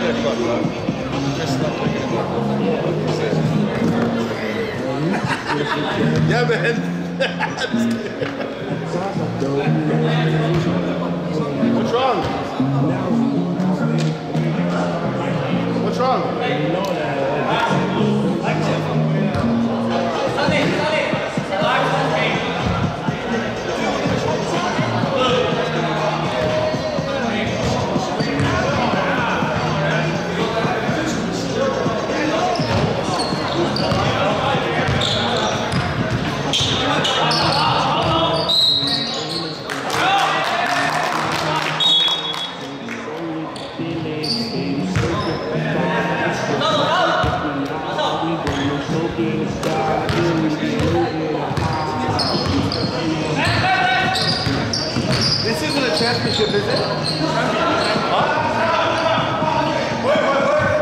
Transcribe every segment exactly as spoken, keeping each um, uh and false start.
haircut, bro. Just not taking it back. Yeah, man. What's wrong? What's wrong? This isn't a championship, is it? Huh? Wait, wait,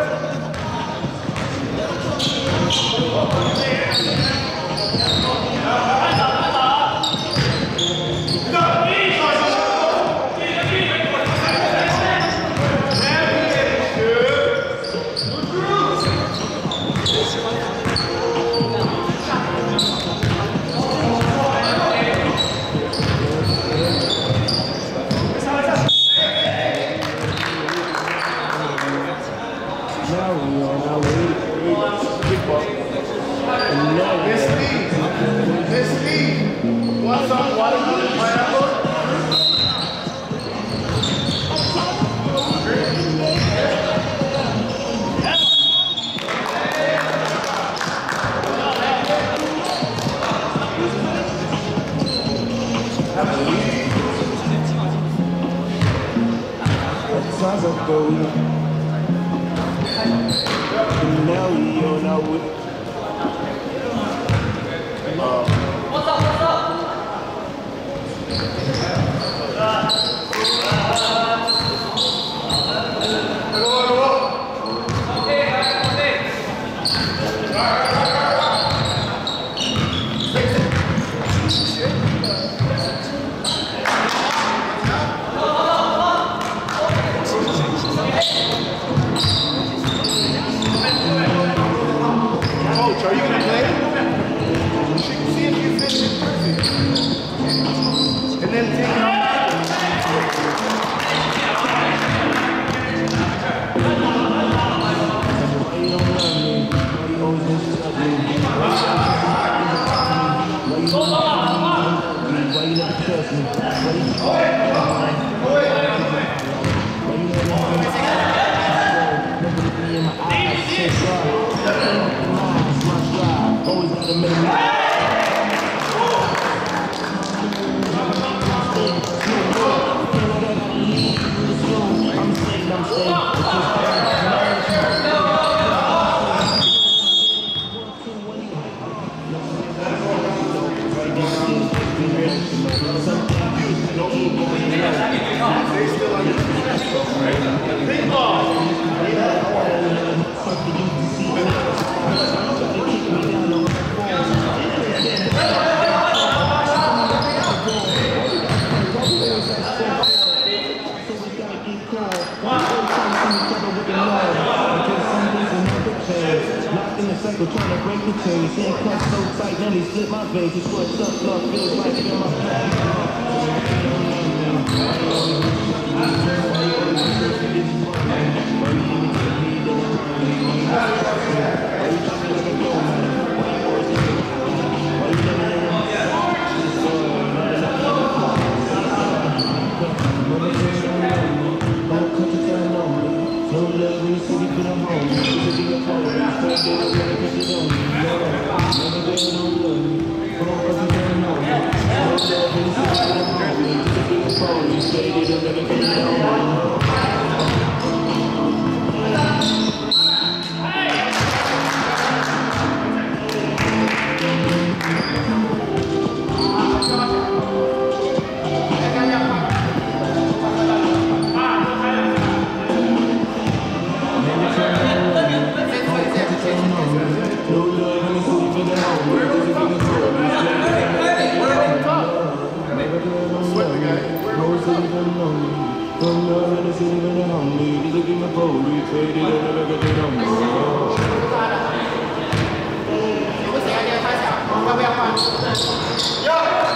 What's up, what's up? Coach, are you going to play? See if you finish it perfect. And then take it on. Trying to break the chains, ain't cut so tight, let me slip my veins. It's what's up, love feels like in my Sweat the guy. me, just look at my police, say they don't ever get it on me. 你不行啊，你要开小，要不要换？要。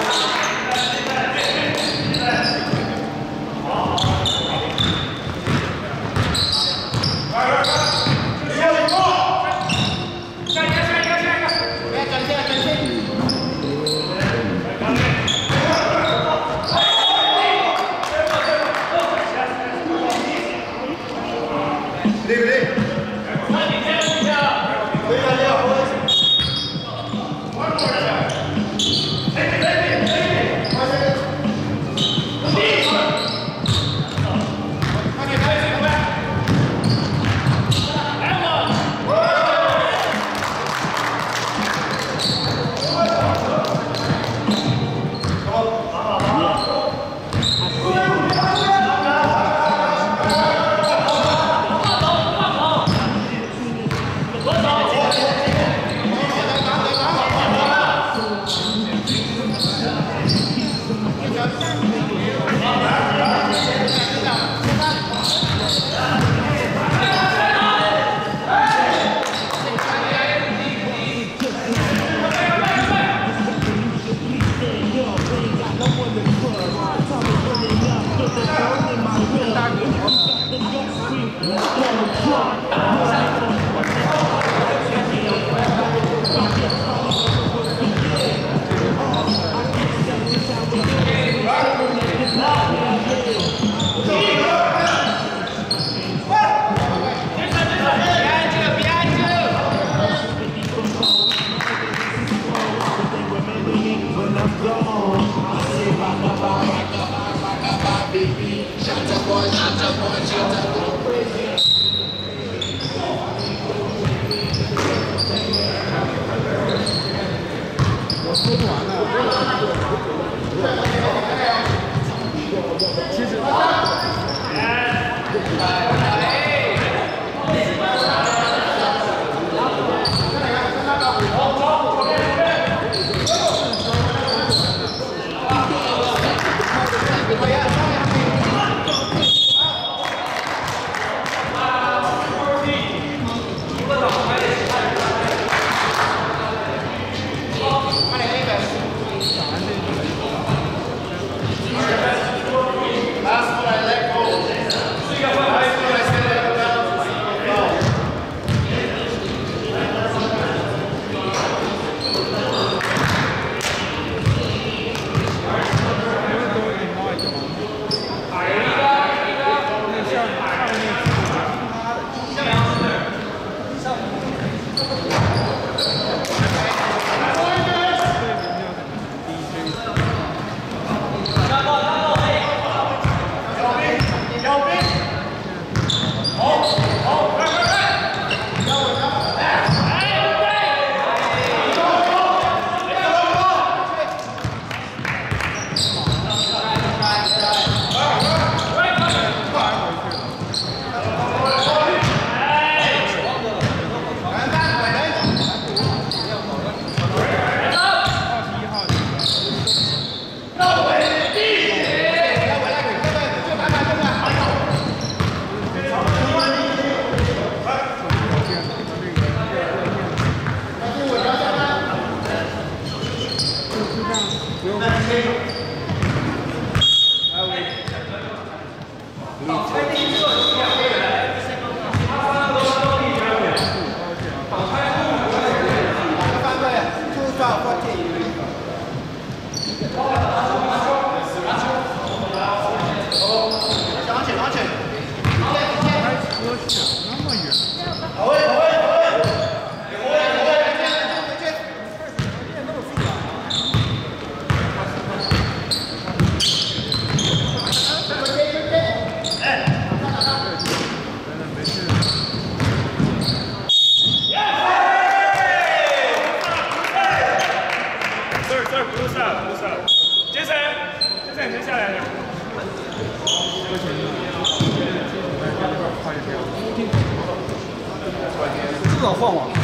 至少换网。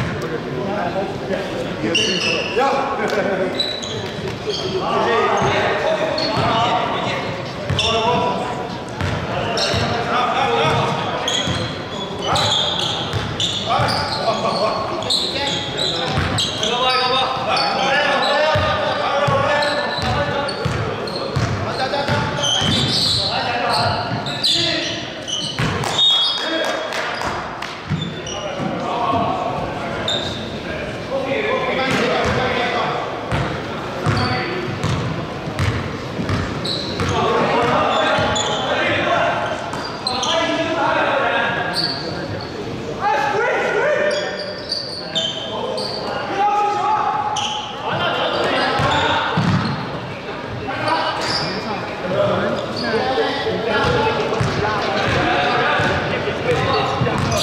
要。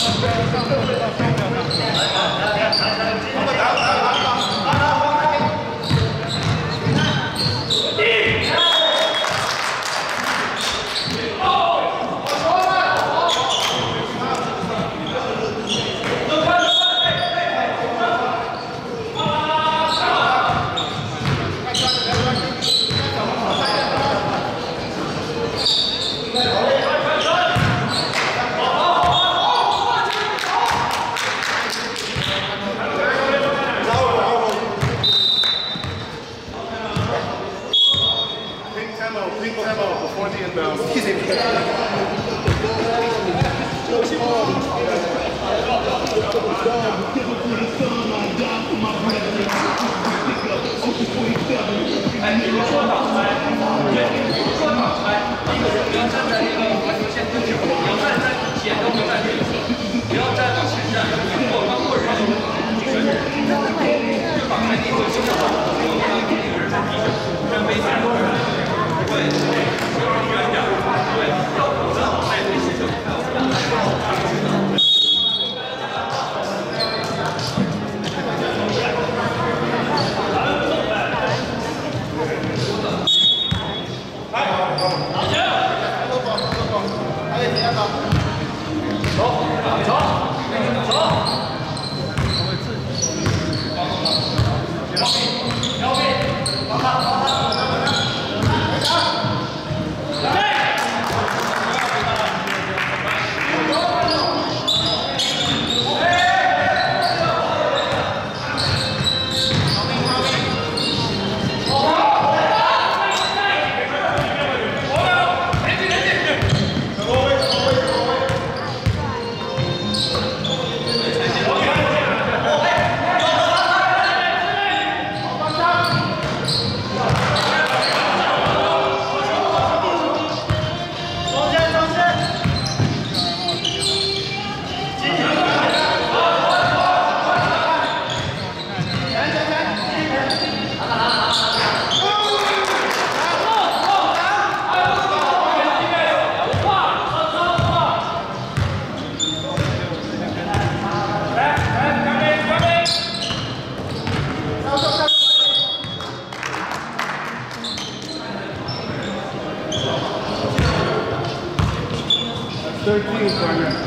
thirteen, partner.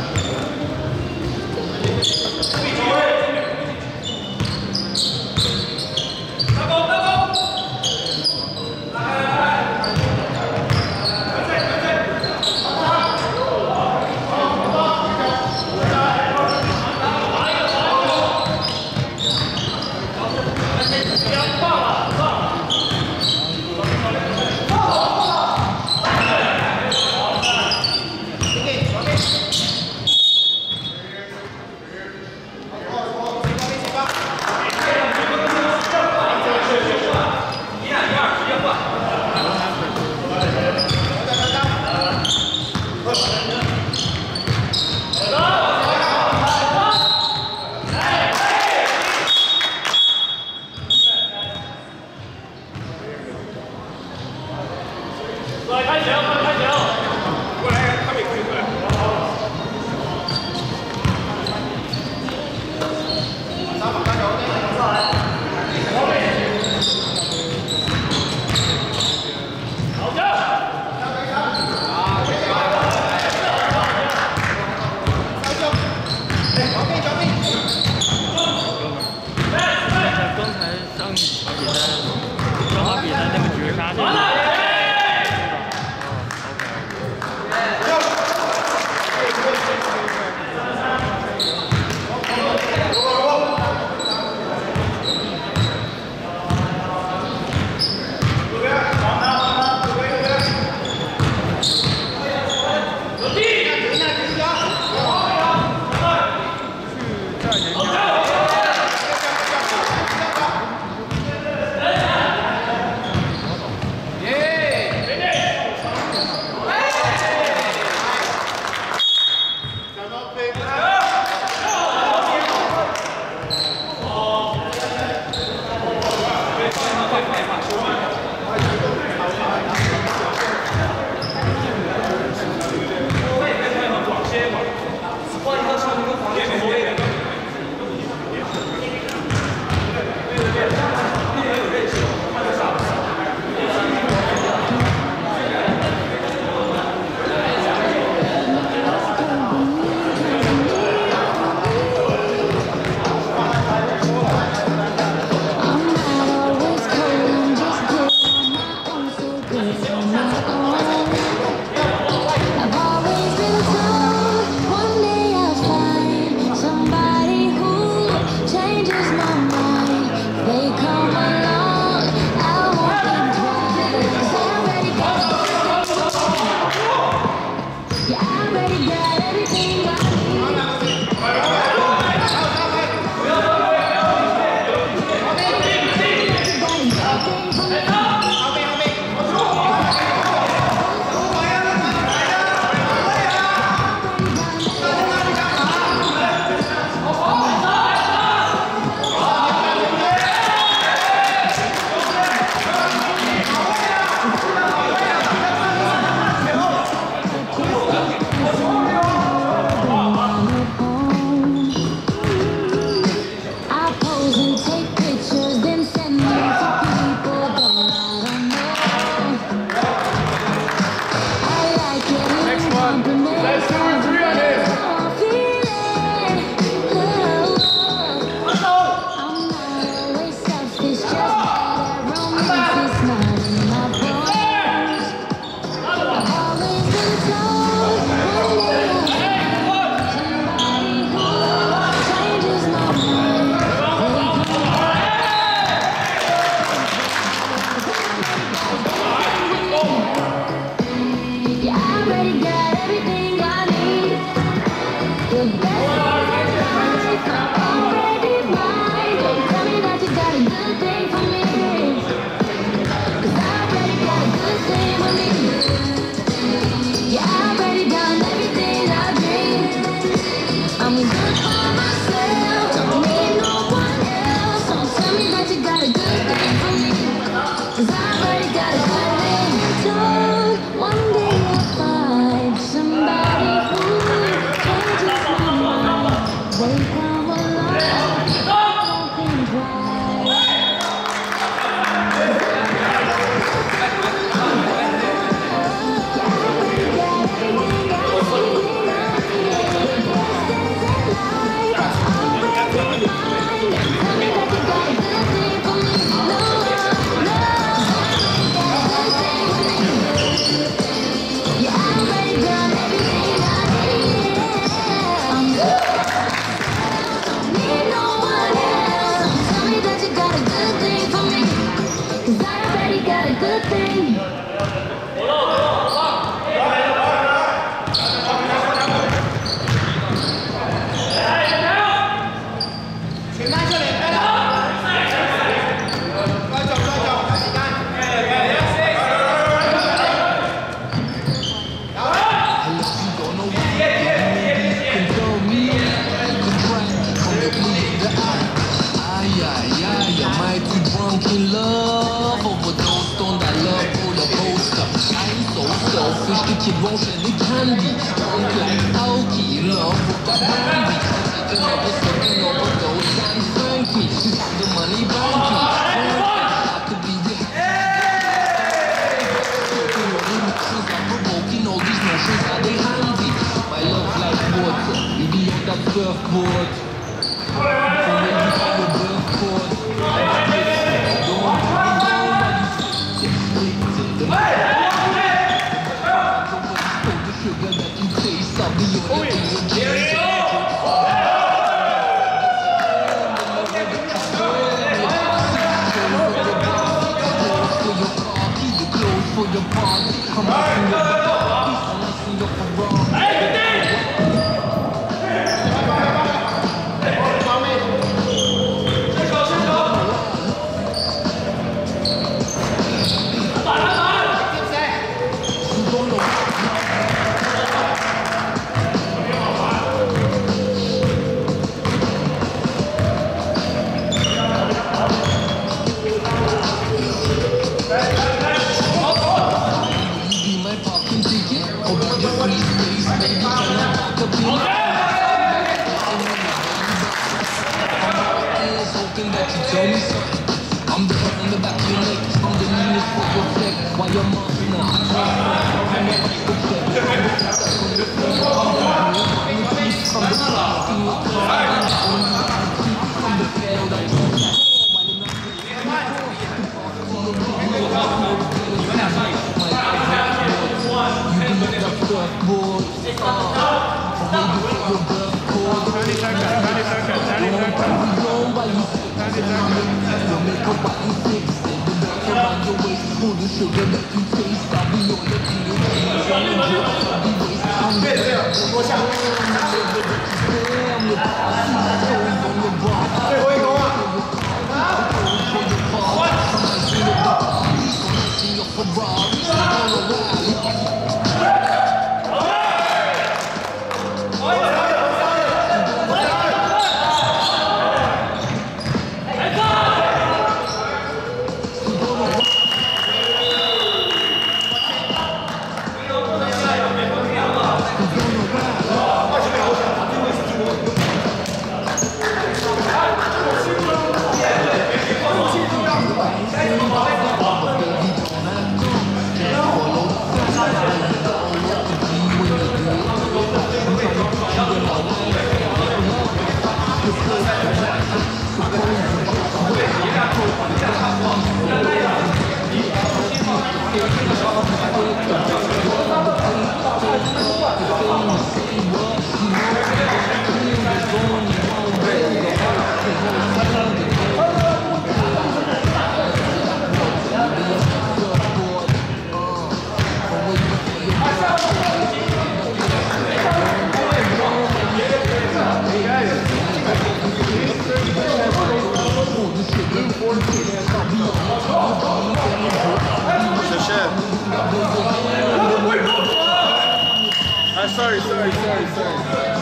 Sorry, sorry, sorry, sorry.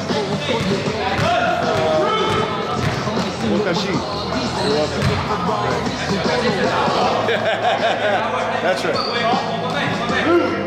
Wakashi. You're welcome. That's right.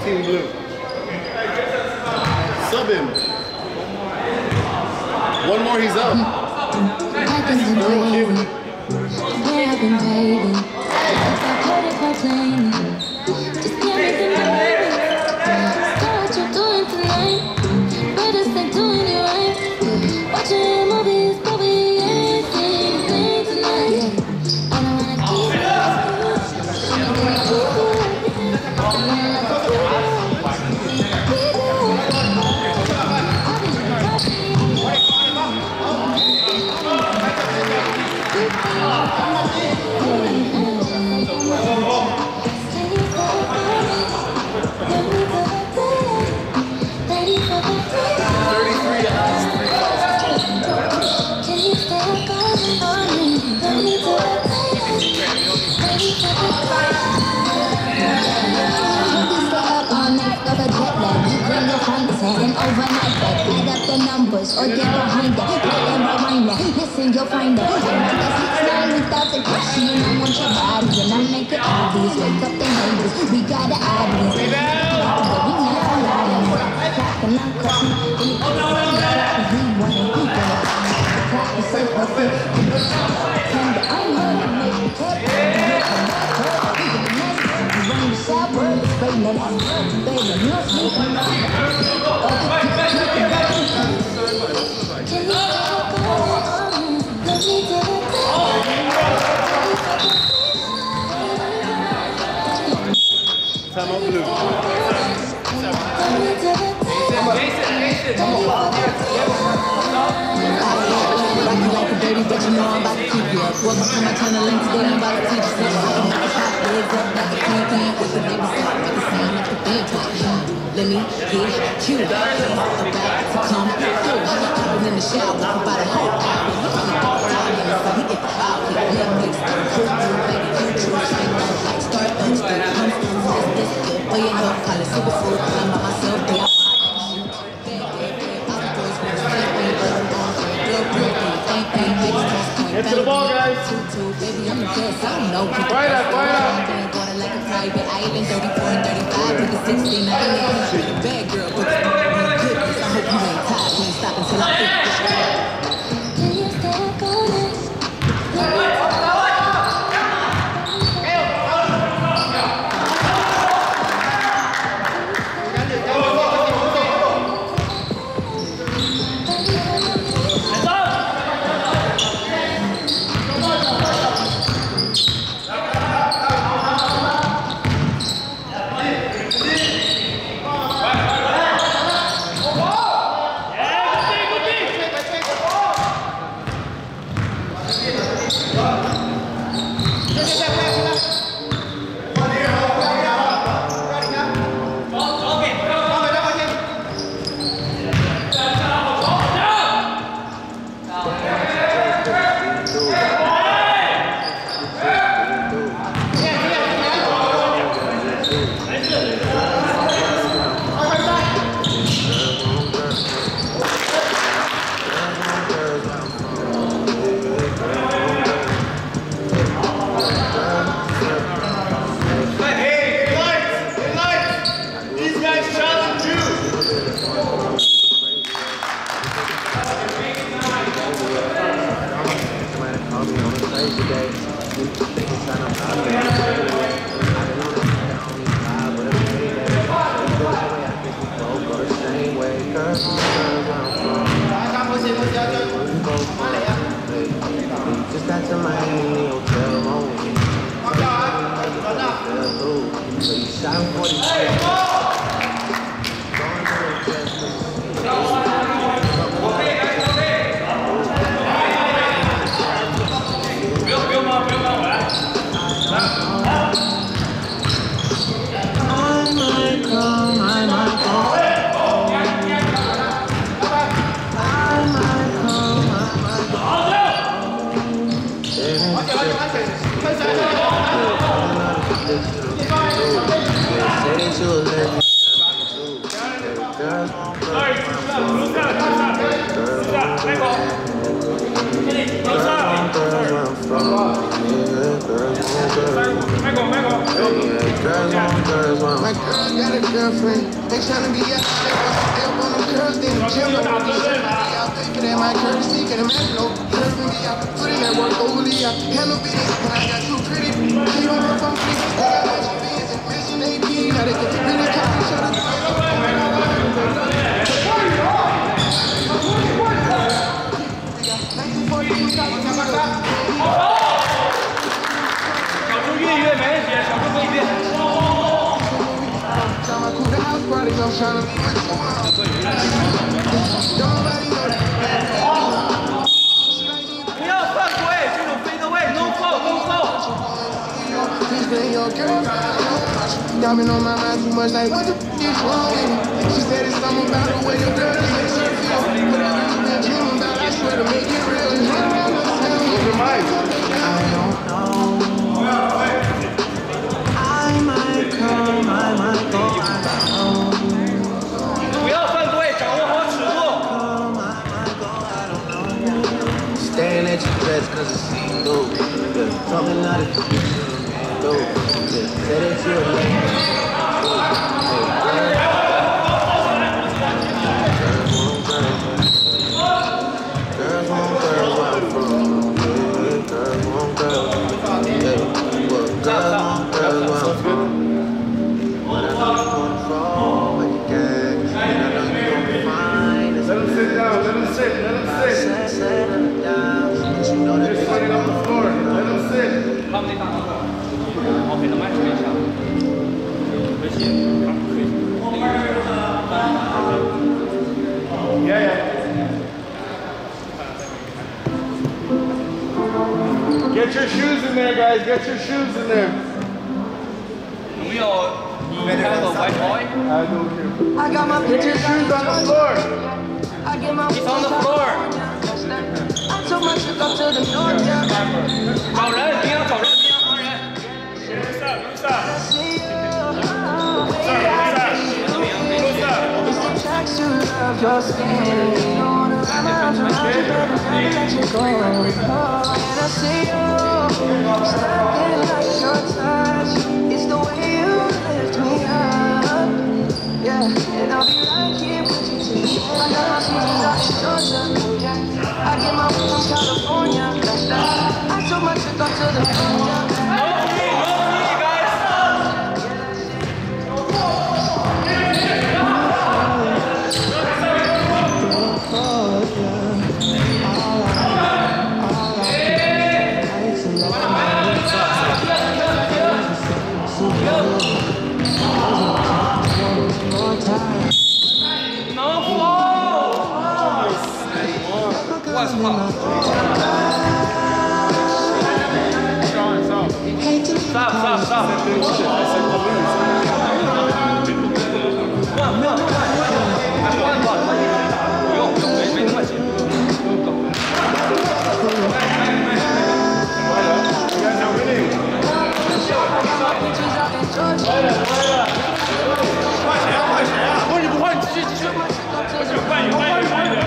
Team Blue. Sub him. One more, he's up. I've been waiting. Where I've been waiting. Since I heard it proclaiming. Just give me the name. Start what you're doing tonight. Better start doing it right. Watching movies, movie, anything, thing tonight. I don't wanna keep it. I'm gonna keep it. I'm gonna keep it. Overnight, add up the numbers or get behind that. Let them rewind that. Listen, you'll find that. Remember six nine without the question. I want your body and I make it obvious. Wake up the neighbors. We got an audience. We never lying. Cracking up, cracking. We want it. We want it. Clap and say perfect. Tender, I'm gonna make it cut. Run the shower, spray that ass. Baby, you're sleeping. Time out Blue. Rock you like a dirty bitch, you know I'm about to keep you up. Welcome to my channel, links there, I'm about to teach you something. I can make it pop, legs up like a king-king. With the baby sound, make it sound like the band clap. Let me get you about to come through. I'm in the shower, I'm about to hold out. We get the out, we get mixed up. Cool, cool, baby, you true. Like start those three, come through, this, this, good. Oh, you know, call it super food. I'm by myself, they are. Get to the ball, guys. Baby, I'm the best. I don't know. Quiet up, quiet up. Water like a private island, thirty-four and thirty-five to the sixteen. I ain't a bad girl, but goodness, I hope you ain't tired. You ain't stop until I fix can you stop calling? Just got to Miami hotel room. So you shot him forty-six. My girl got a girlfriend. They tryna be out there. Stay up on them curls, then the gym. I'm gonna be out there for that. My courtesy, can imagine no curving me out. Put in that work overly out. Handle business when I got too pretty. She don't work on me. I got your beans and mention A P. Now they can really call each other. I'm trying to be with Diamond on my mind too much, like what the f is wrong with me? She said it's something about the way your girl makes her feel. Whatever you've been dreaming about, I swear to make it real. Open your mic. I don't know. I might come, I might go, I don't know. 不要犯规，掌握好尺度。 Staring at your dress cause it's see-through. Yeah, talking out of through. Yeah, say that you're a lady. Girls want girls where I'm from. Yeah, girls want girls. Yeah, well, girls want girls where I'm from. But I know you wanna fall when you gang. And I know you gon' find it. Let him sit down, let him sit, let him sit. Sit down, but you know that Just put it on the floor, let him sit. 他们那大哥，我给他们说一下，微信，可以。 Yeah, yeah. Get your shoes in there, guys. Get your shoes in there. 有没有你开个 white boy？ I don't care. I got my Get your shoes on the floor. I get my It's on the floor. I took my trip up to the north, yeah. 找人，你要找人，你要找人。 See you, way I see you. It's the tracks to love your skin. You don't wanna wrap my arms around you, baby, never let you go. Oh, and I see you, stepping like your touch. It's the way you lift me up. Yeah, and I'll be right here with you till the end. I got my feelings out in Georgia. Yeah, I get my weed from California. I took my trip up to the north, yeah. Stop, stop, stop. 没有，没有，换吧，不用，不用，没没那么紧。换谁啊？换谁啊？不是你不换，你继续继续。换你换你换你。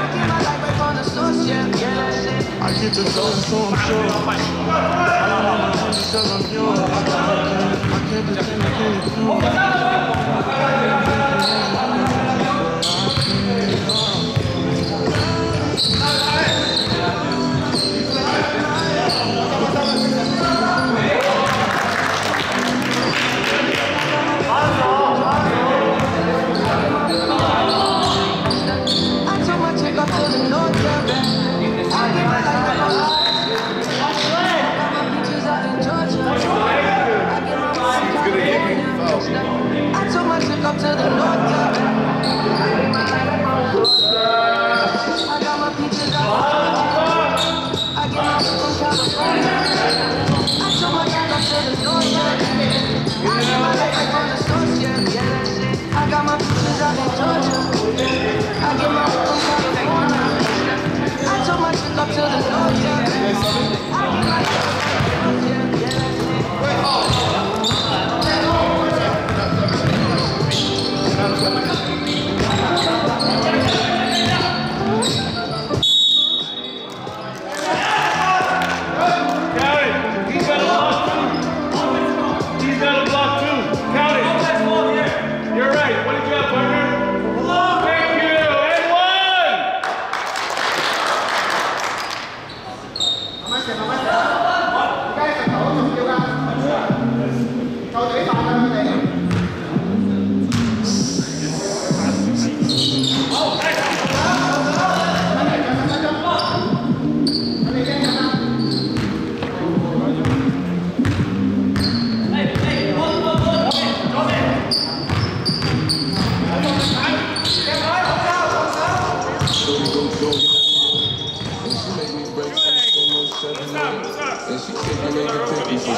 I get the sauce, so I'm sure. I don't wanna lose because I'm yours. I can't pretend I can't I took my chick up to the north, yeah.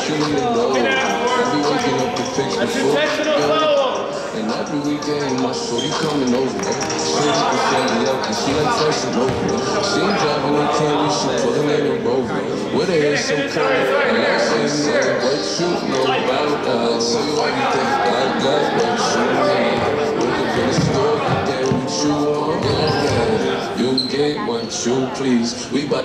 shooting it low. I be waking up to fix the food. And every weekend, my shorty coming over. She can set me up and she like flashing over. She ain't driving no Camry, she pulling in a Rover. With her hair so curly, and I say nothing but truth, no about that. So you everything I got, but you ain't. Look up in the store, get what you want, yeah. You get what you please. We bout.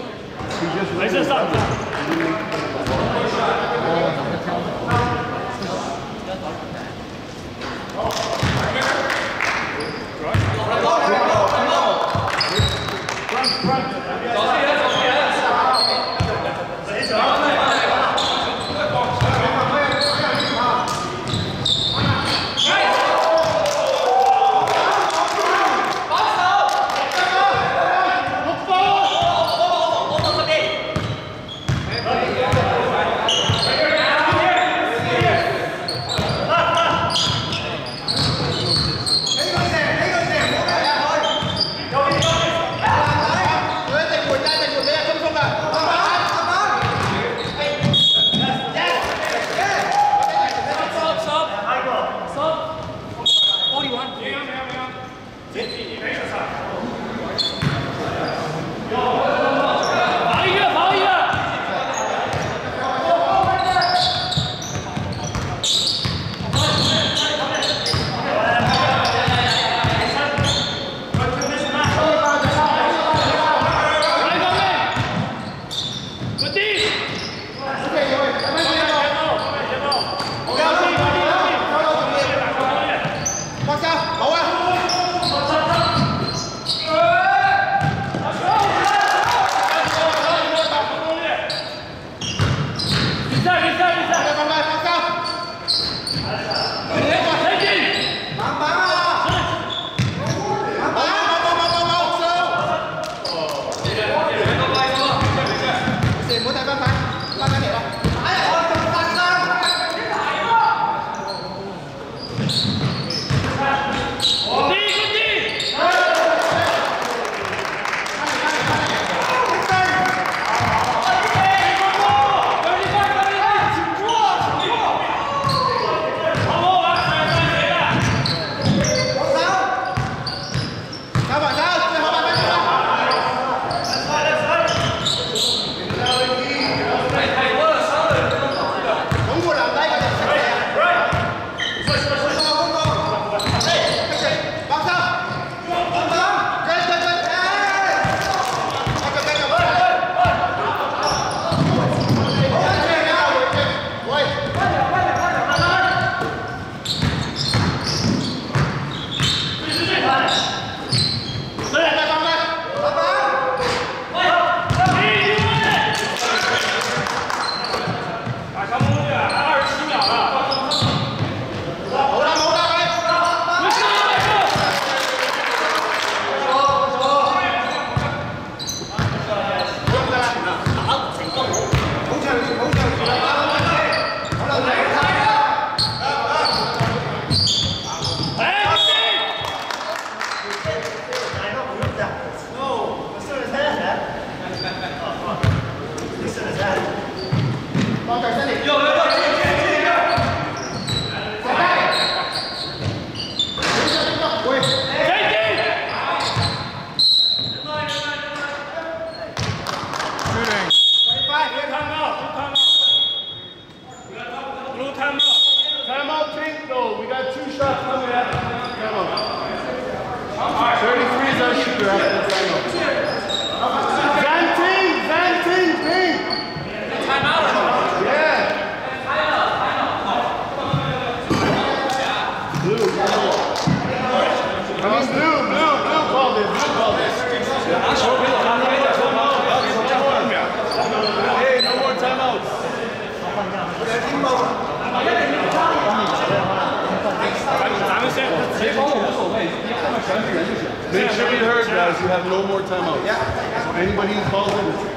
Make sure you heard, guys. You have no more timeouts. So anybody who calls in, it's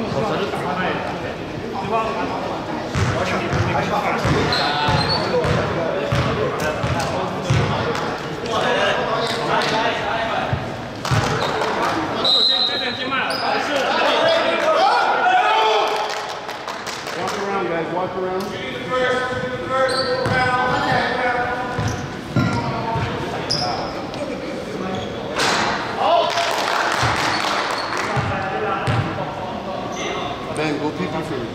okay. Ben, go pee pee for me.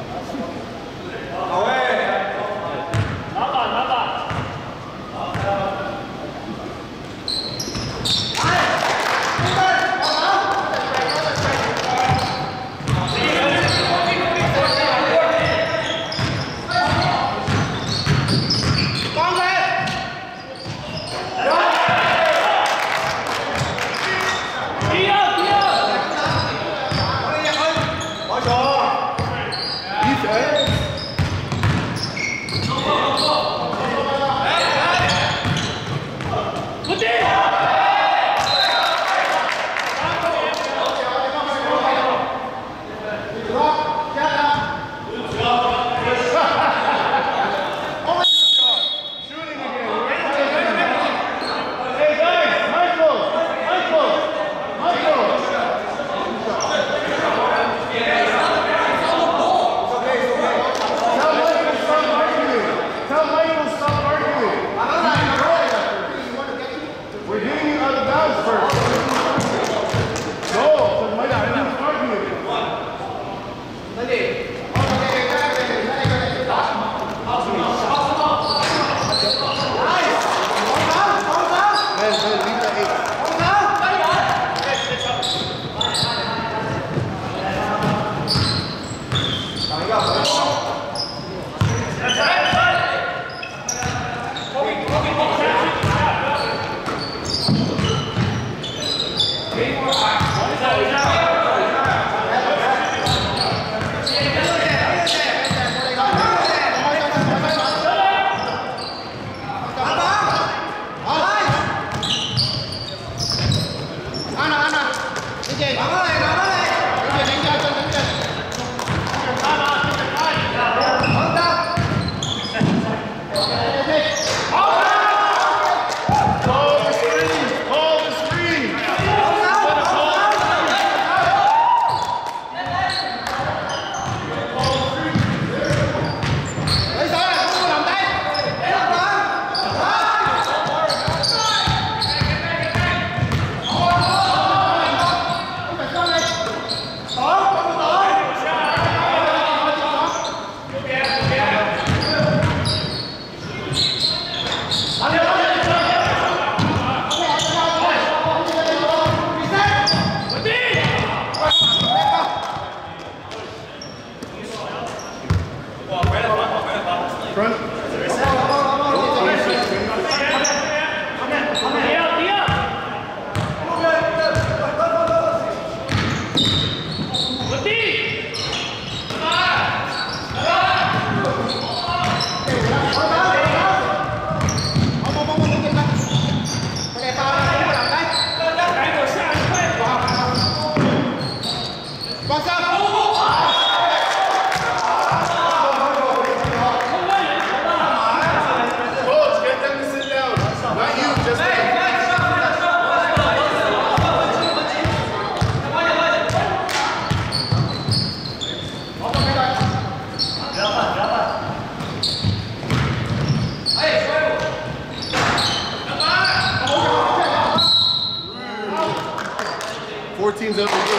fourteen's over you.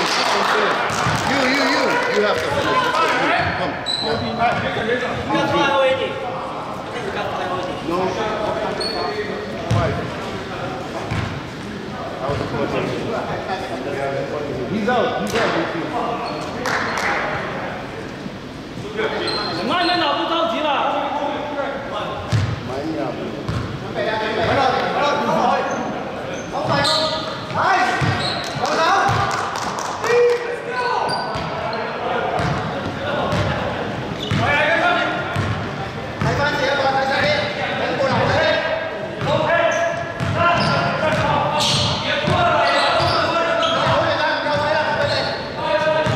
You, you, you. You have to finish. Come. No. He's out. He's out. 什么？那老不着急了？ Hãy subscribe cho kênh Ghiền Mì Gõ để không bỏ lỡ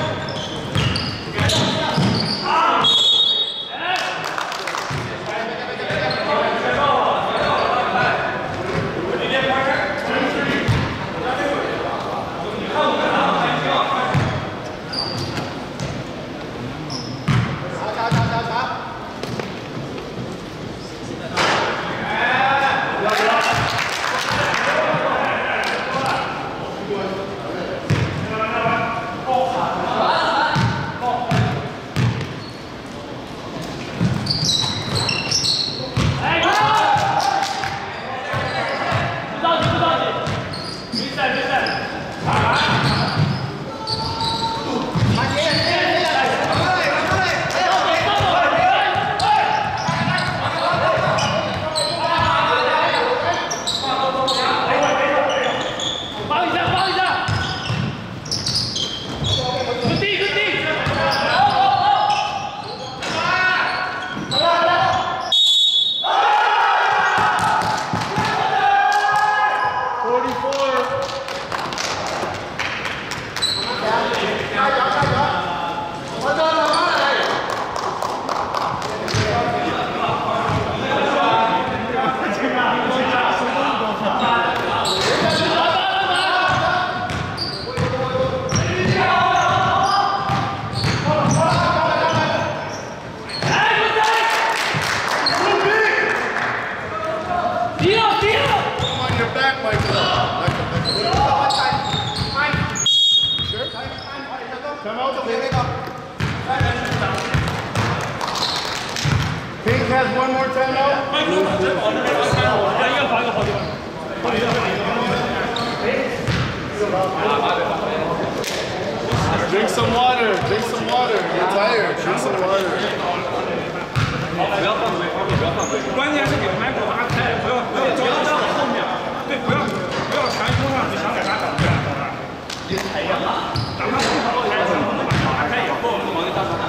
Drink some water, drink some water. You're tired. Drink some water. 不要放嘴，不要放嘴。关键是给麦克拉开，不要不要交到后面。对，不要不要全冲上去，想给他挡住，懂吗？哪怕不好开，咱们把他拉开以后，往那大上。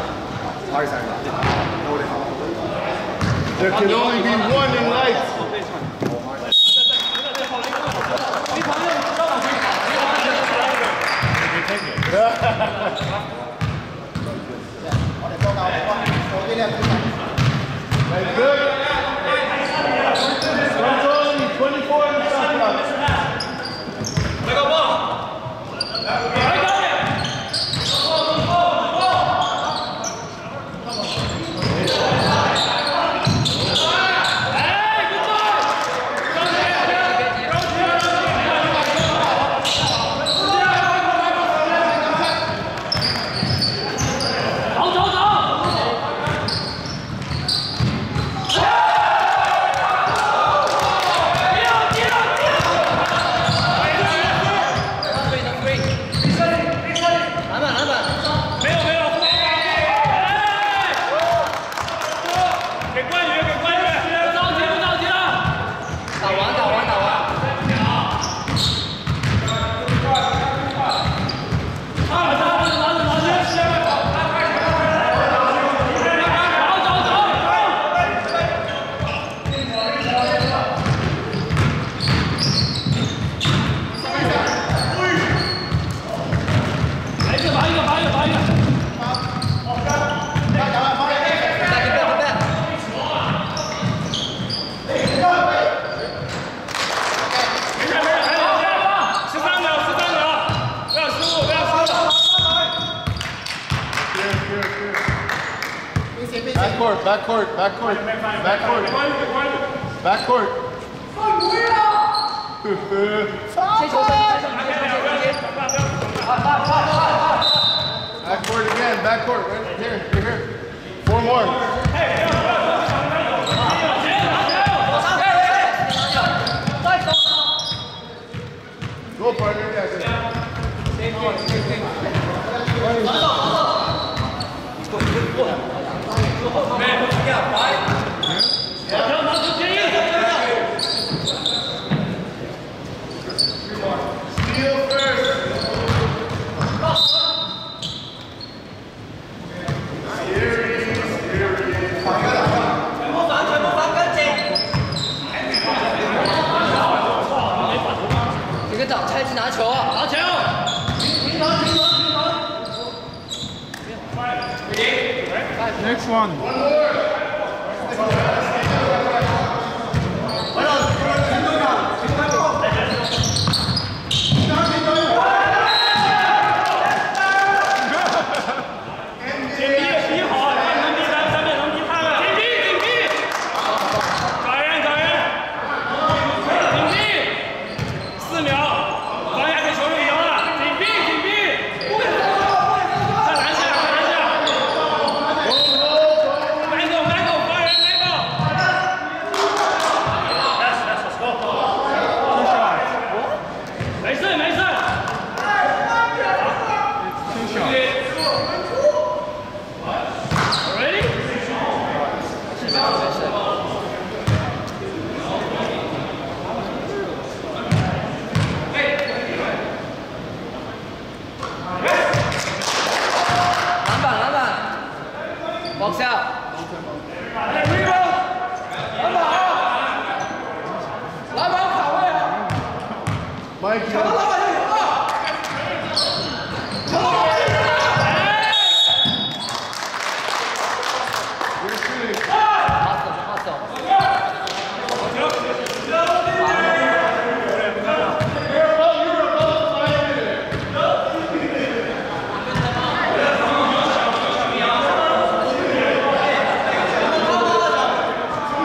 There can only be one in life. That's good. Control twenty-four in the shot clock. Let go ball. Backcourt, backcourt, backcourt, backcourt, backcourt. Backcourt again, backcourt, right here, right here. Four more. Go, partner, guys. Steal first. Next one. One more.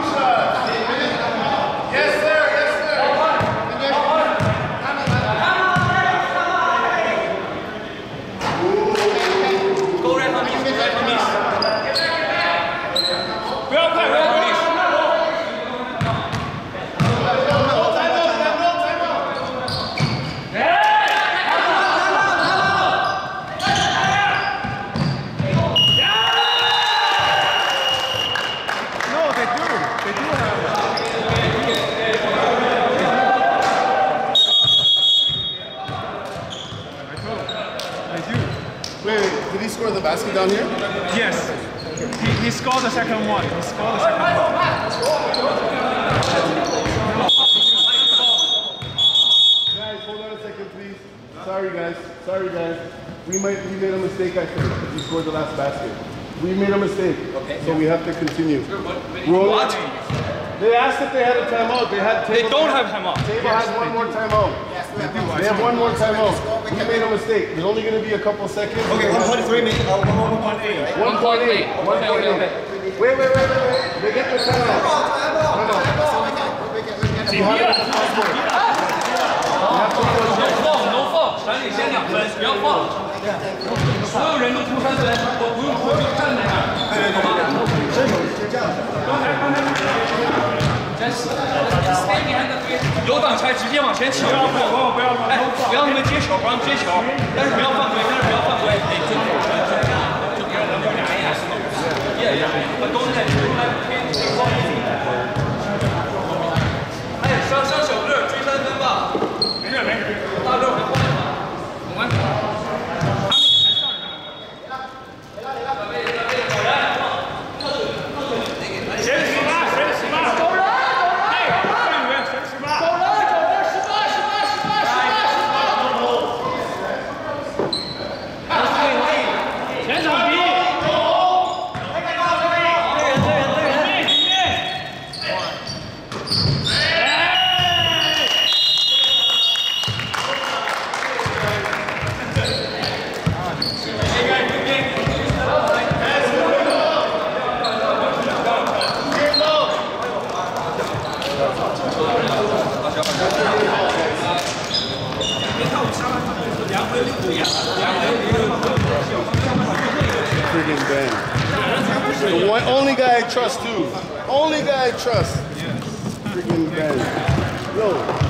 Yes, sir. Yes, sir. They do. Wait, wait, did he score the basket down here? Yes. He, he scored the second one. He scored the second one. Guys, hold on a second, please. Sorry, guys. Sorry, guys. We might we made a mistake, I think, because he scored the last basket. We made a mistake. Okay. So we have to continue. What? They asked if they had a timeout. They had. They don't have timeout. Table has one more timeout. Yes, we have They have one more timeout. We made a mistake. There's only going to be a couple seconds. Okay, one point three minutes. Oh, one point eight. one point eight. one point eight. Wait, wait, wait, wait, wait. They get the timeout. No, no. You have it as a passport. You have to go. No fault. 传领先两分，不要放。所有人都出三分，我不用我就站在那儿。 伸手是这样的。 有挡拆直接往前抢，不要不要不要哎，不要他们接球，不让接球，但是不要犯规，但是不要犯规，得遵守，就别让他们俩也是，也我都在出来偏情况。哎，上上小个追三分吧，没事没事，大个我换一换，没关系。 Friggin' Ben. The one, only guy I trust too. Only guy I trust. Friggin' Ben. Yo.